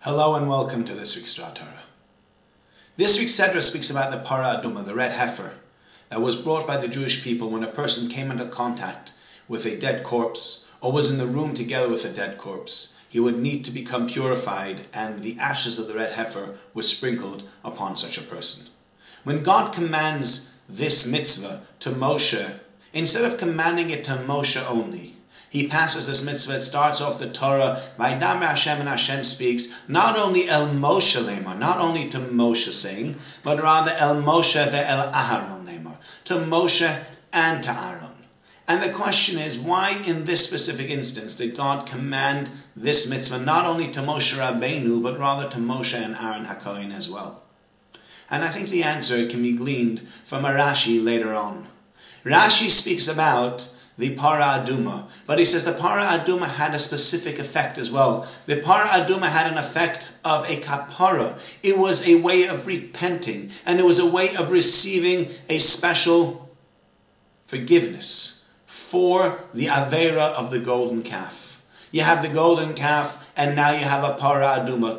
Hello and welcome to this week's Torah. This week's Sedra speaks about the Para Aduma, the red heifer, that was brought by the Jewish people when a person came into contact with a dead corpse or was in the room together with a dead corpse. He would need to become purified, and the ashes of the red heifer were sprinkled upon such a person. When God commands this mitzvah to Moshe, instead of commanding it to Moshe only, he passes this mitzvah. It starts off the Torah, Vaydaber Hashem, and Hashem speaks, not only El Moshe Lemar, not only to Moshe saying, but rather El Moshe ve'el Aharon Lemar, to Moshe and to Aaron. And the question is, why in this specific instance did God command this mitzvah not only to Moshe Rabbeinu, but rather to Moshe and Aaron HaKohen as well? And I think the answer can be gleaned from a Rashi later on. Rashi speaks about the Para Aduma, but he says the Para Aduma had a specific effect as well. The Para Aduma had an effect of a kapara. It was a way of repenting, and it was a way of receiving a special forgiveness for the Avera of the golden calf. You have the golden calf, and now you have a Para Aduma.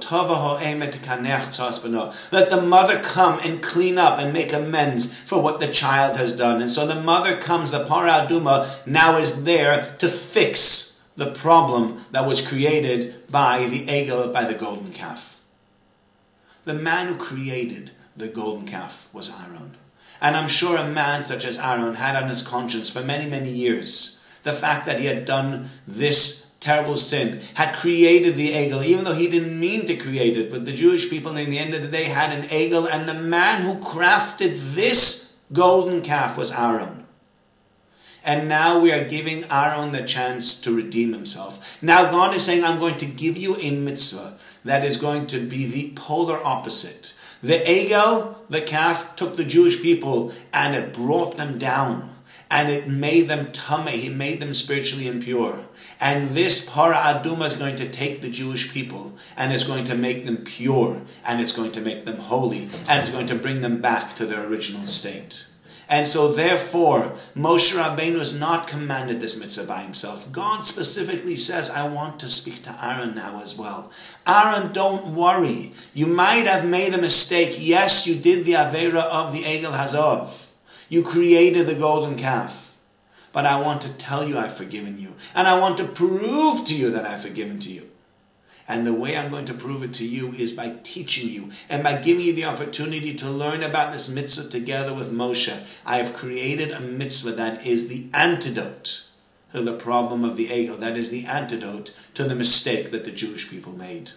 Let the mother come and clean up and make amends for what the child has done. And so the mother comes, the Para Aduma now is there to fix the problem that was created by the egel, by the golden calf. The man who created the golden calf was Aaron. And I'm sure a man such as Aaron had on his conscience for many, many years the fact that he had done this terrible sin, had created the egel, even though he didn't mean to create it. But the Jewish people, in the end of the day, had an egel, and the man who crafted this golden calf was Aaron. And now we are giving Aaron the chance to redeem himself. Now God is saying, I'm going to give you a mitzvah that is going to be the polar opposite. The egel, the calf, took the Jewish people and it brought them down. And it made them tameh, he made them spiritually impure. And this Para Aduma is going to take the Jewish people and is going to make them pure, and it's going to make them holy, and it's going to bring them back to their original state. And so therefore, Moshe Rabbeinu is not commanded this mitzvah by himself. God specifically says, I want to speak to Aaron now as well. Aaron, don't worry. You might have made a mistake. Yes, you did the Avera of the Egel Hazov. You created the golden calf. But I want to tell you I've forgiven you. And I want to prove to you that I've forgiven to you. And the way I'm going to prove it to you is by teaching you and by giving you the opportunity to learn about this mitzvah together with Moshe. I have created a mitzvah that is the antidote to the problem of the egel. That is the antidote to the mistake that the Jewish people made.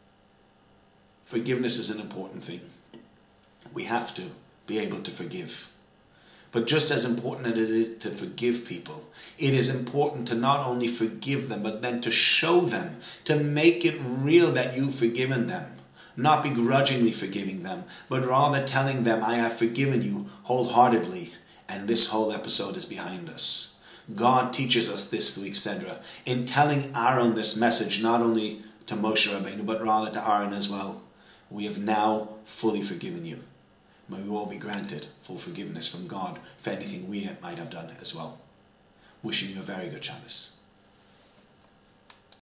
Forgiveness is an important thing. We have to be able to forgive. But just as important as it is to forgive people, it is important to not only forgive them, but then to show them, to make it real that you've forgiven them. Not begrudgingly forgiving them, but rather telling them, I have forgiven you wholeheartedly. And this whole episode is behind us. God teaches us this week's Sedra in telling Aaron this message, not only to Moshe Rabbeinu, but rather to Aaron as well. We have now fully forgiven you. May we all be granted full forgiveness from God for anything we might have done as well. Wishing you a very good Shabbos.